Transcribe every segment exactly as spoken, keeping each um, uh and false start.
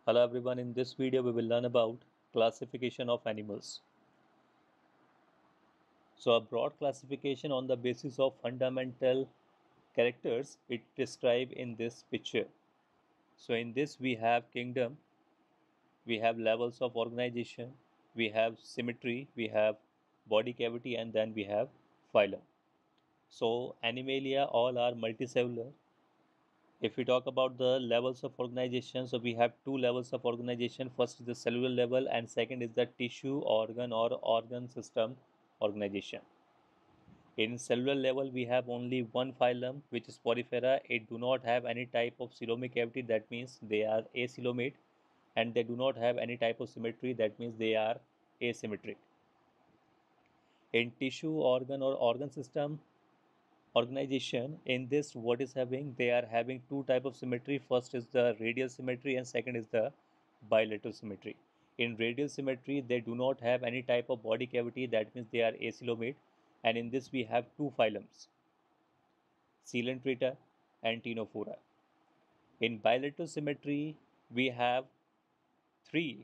Hello everyone, in this video we will learn about classification of animals. So a broad classification on the basis of fundamental characters it described in this picture. So in this we have kingdom, we have levels of organization, we have symmetry, we have body cavity and then we have phylum. So Animalia all are multicellular. If we talk about the levels of organization, so we have two levels of organization. First is the cellular level and second is the tissue, organ or organ system organization. In cellular level, we have only one phylum, which is Porifera. It do not have any type of coelomic cavity. That means they are acoelomate, and they do not have any type of symmetry. That means they are asymmetric. In tissue, organ or organ system organization, in this what is having, they are having two type of symmetry. First is the radial symmetry and second is the bilateral symmetry. In radial symmetry they do not have any type of body cavity. That means they are acoelomate, and in this we have two phylums, Coelenterata and Ctenophora. In bilateral symmetry we have three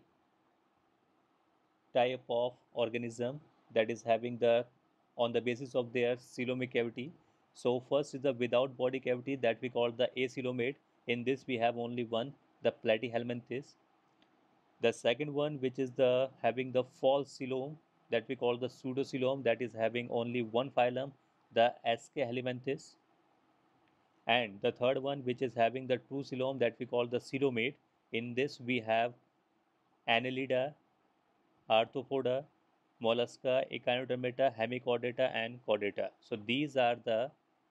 type of organism that is having the on the basis of their coelomic cavity. So first is the without body cavity that we call the acoelomate. In this we have only one, the Platyhelminthes. The second one, which is the having the false coelom, that we call the pseudocoelom, that is having only one phylum, the Aschelinthes. And the third one, which is having the true coelom, that we call the coelomate. In this we have Annelida, Arthropoda, Mollusca, Echinodermata, Hemichordata, and Chordata. So these are the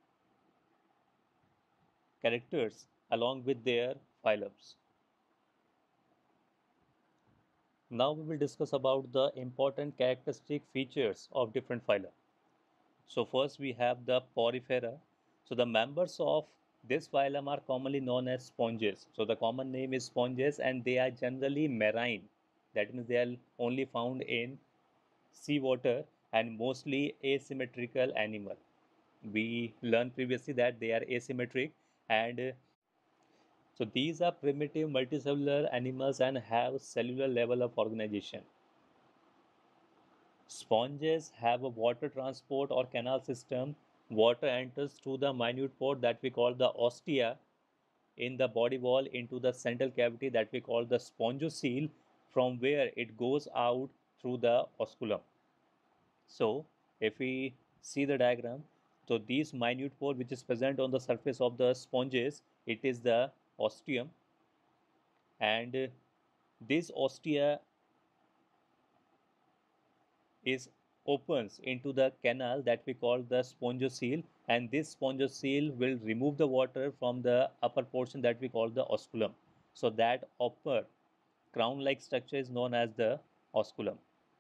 characters along with their phylums. Now we will discuss about the important characteristic features of different phyla. So first we have the Porifera. So the members of this phylum are commonly known as sponges. So the common name is sponges and they are generally marine. That means they are only found in seawater and mostly asymmetrical animal. We learned previously that they are asymmetric, and uh, so these are primitive multicellular animals and have cellular level of organization. Sponges have a water transport or canal system. Water enters through the minute pore that we call the ostia in the body wall into the central cavity that we call the spongocoel, from where it goes out through the osculum. So if we see the diagram, so these minute pore which is present on the surface of the sponges, it is the ostium, and uh, this ostia is opens into the canal that we call the spongocoel, and this spongocoel will remove the water from the upper portion that we call the osculum. So that upper crown like structure is known as the osculum.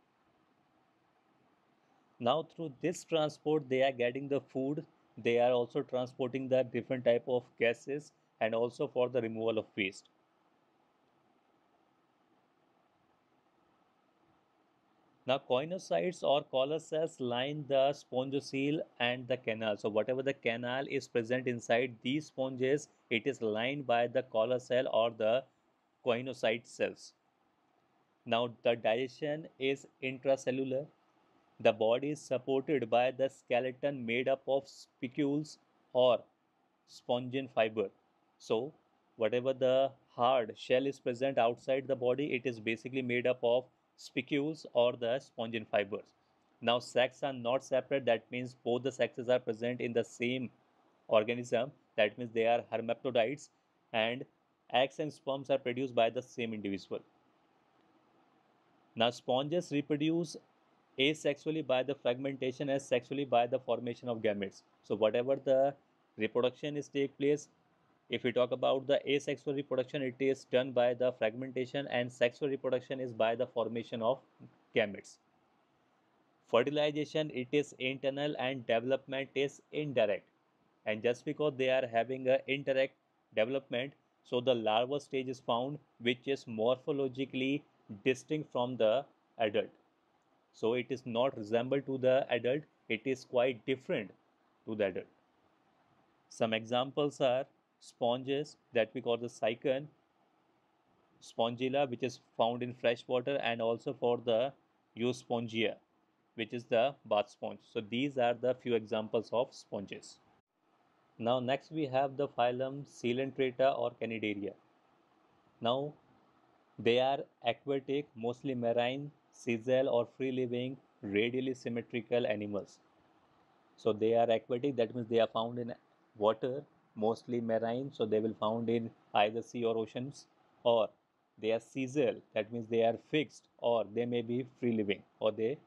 Now through this transport they are getting the food, they are also transporting the different type of gases and also for the removal of waste. Now coinocytes or collar cells line the spongocoel and the canal. So whatever the canal is present inside these sponges, it is lined by the collar cell or the coinocyte cells. Now the digestion is intracellular. The body is supported by the skeleton made up of spicules or spongin fiber. So, whatever the hard shell is present outside the body, it is basically made up of spicules or the spongin fibers. Now, sacs are not separate, that means both the sexes are present in the same organism, that means they are hermaphrodites, and eggs and sperms are produced by the same individual. Now, sponges reproduce asexually by the fragmentation and sexually by the formation of gametes. So, whatever the reproduction is take place, if we talk about the asexual reproduction, it is done by the fragmentation, and sexual reproduction is by the formation of gametes. Fertilization, it is internal and development is indirect. And just because they are having a indirect development, so the larval stage is found which is morphologically distinct from the adult. So it is not resemble to the adult, it is quite different to the adult. Some examples are sponges that we call the cycon. Spongilla, which is found in fresh water, and also for the Euspongia, which is the bath sponge. So these are the few examples of sponges. Now next we have the phylum Coelenterata or Cnidaria. Now they are aquatic, mostly marine, sessile or free-living, radially symmetrical animals. So they are aquatic, that means they are found in water, mostly marine, so they will found in either sea or oceans, or they are sessile, that means they are fixed, or they may be free-living, or they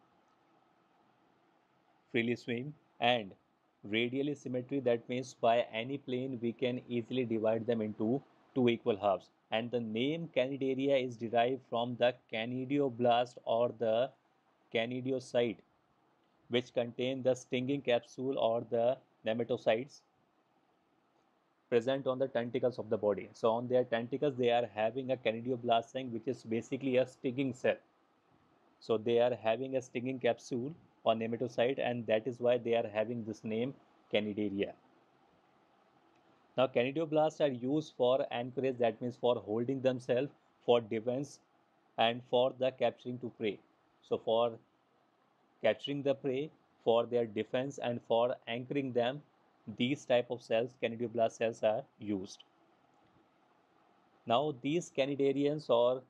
freely swim, and radially symmetry, that means by any plane we can easily divide them into two equal halves. And the name Cnidaria is derived from the canidioblast or the canidiocyte, which contain the stinging capsule or the nematocytes present on the tentacles of the body. So on their tentacles they are having a canidioblast, which is basically a stinging cell. So they are having a stinging capsule or nematocyte, and that is why they are having this name Cnidaria. Now canidioblasts are used for anchorage, that means for holding themselves, for defense, and for the capturing to prey. So for capturing the prey, for their defense, and for anchoring them, these type of cells, canidioblast cells, are used. Now these canidarians or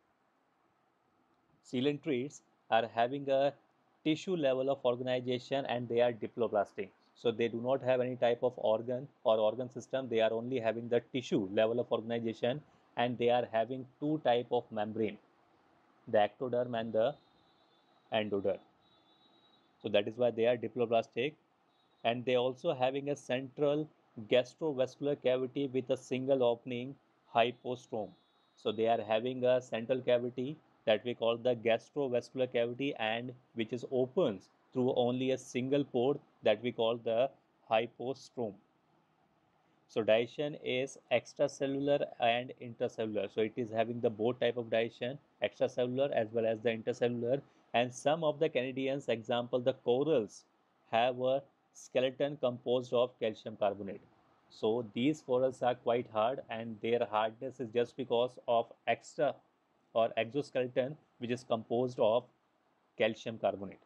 coelentrates are having a tissue level of organization, and they are diploblastic. So they do not have any type of organ or organ system. They are only having the tissue level of organization, and they are having two type of membrane, the ectoderm and the endoderm. So that is why they are diploblastic. And they also having a central gastrovascular cavity with a single opening, hypostrome. So they are having a central cavity that we call the gastrovascular cavity, and which is opens through only a single pore that we call the hypostrome. So digestion is extracellular and intracellular. So it is having the both type of digestion, extracellular as well as the intercellular. And some of the Canadians, example the corals, have a skeleton composed of calcium carbonate. So these corals are quite hard, and their hardness is just because of extra or exoskeleton, which is composed of calcium carbonate.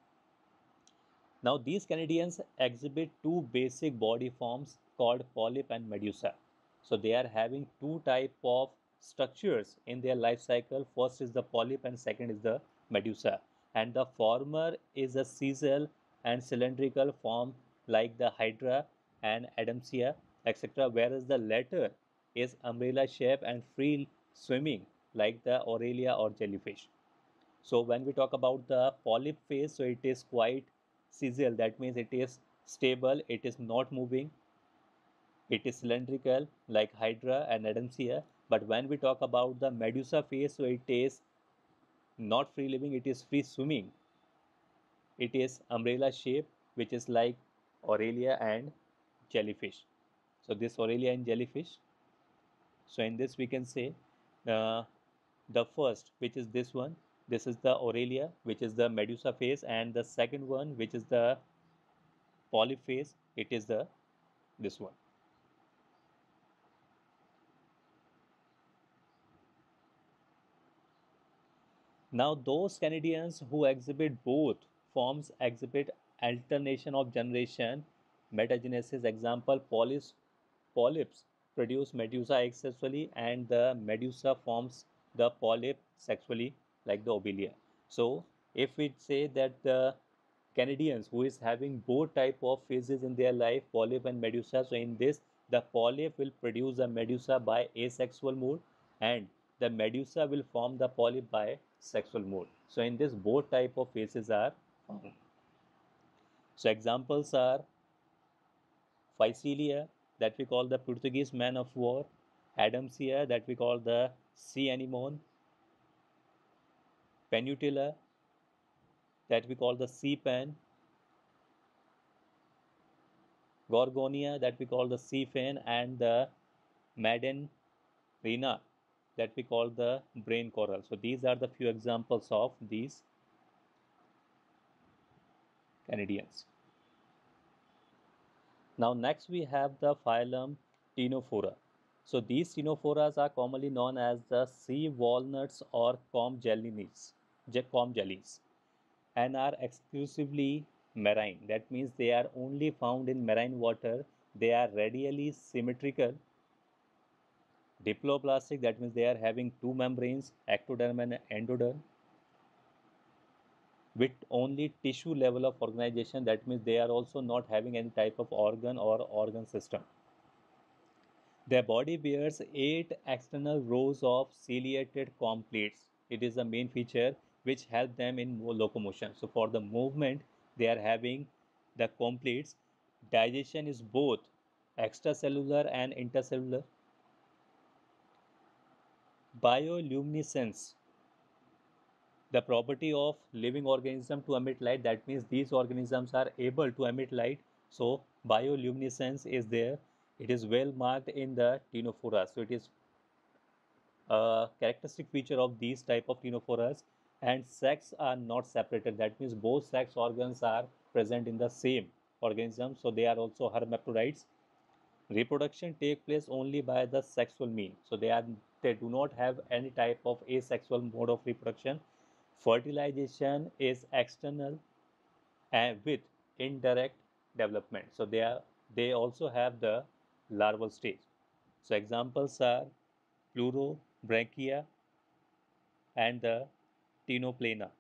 Now these Canadians exhibit two basic body forms called polyp and medusa. So they are having two type of structures in their life cycle. First is the polyp and second is the medusa. And the former is a sessile and cylindrical form like the hydra and adamsia, et cetera. Whereas the latter is umbrella shape and free swimming like the Aurelia or jellyfish. So when we talk about the polyp phase, so it is quite sessile, that means it is stable, it is not moving, it is cylindrical like hydra and adamsia. But when we talk about the medusa phase, so it is not free living, it is free swimming, it is umbrella shape, which is like Aurelia and jellyfish. So this Aurelia and jellyfish, so in this we can say uh, the first, which is this one, this is the Aurelia, which is the medusa phase, and the second one, which is the polyp phase, it is the this one. Now those Canadians who exhibit both forms exhibit alternation of generation, metagenesis. Example, polyps polyps produce medusa asexually, and the medusa forms the polyp sexually like the obelia. So if we say that the Canadians who is having both type of phases in their life, polyp and medusa, so in this the polyp will produce a medusa by asexual mode, and the medusa will form the polyp by sexual mode. So in this both type of phases are found. So examples are Phycelia, that we call the Portuguese man of war, Adamsia, that we call the sea anemone, Penutilla, that we call the sea pen, Gorgonia, that we call the sea fan, and the Maiden Rena, that we call the brain coral. So these are the few examples of these Canadians. Now next we have the phylum Ctenophora. So these ctenophores are commonly known as the sea walnuts or comb jellies, comb jellies, and are exclusively marine. That means they are only found in marine water. They are radially symmetrical, diploplastic. That means they are having two membranes, ectoderm and endoderm, with only tissue level of organization. That means they are also not having any type of organ or organ system. Their body bears eight external rows of ciliated comb plates. It is the main feature which help them in locomotion. So for the movement, they are having the comb plates. Digestion is both extracellular and intercellular. Bioluminescence, the property of living organism to emit light. That means these organisms are able to emit light. So bioluminescence is there. It is well marked in the ctenophora. So it is a characteristic feature of these type of ctenophores. And sex are not separated. That means both sex organs are present in the same organism. So they are also hermaphrodites. Reproduction take place only by the sexual mean. So they are they do not have any type of asexual mode of reproduction. Fertilization is external and with indirect development. So they are they also have the larval stage. So examples are Pleurobrachia and the Ctenoplana.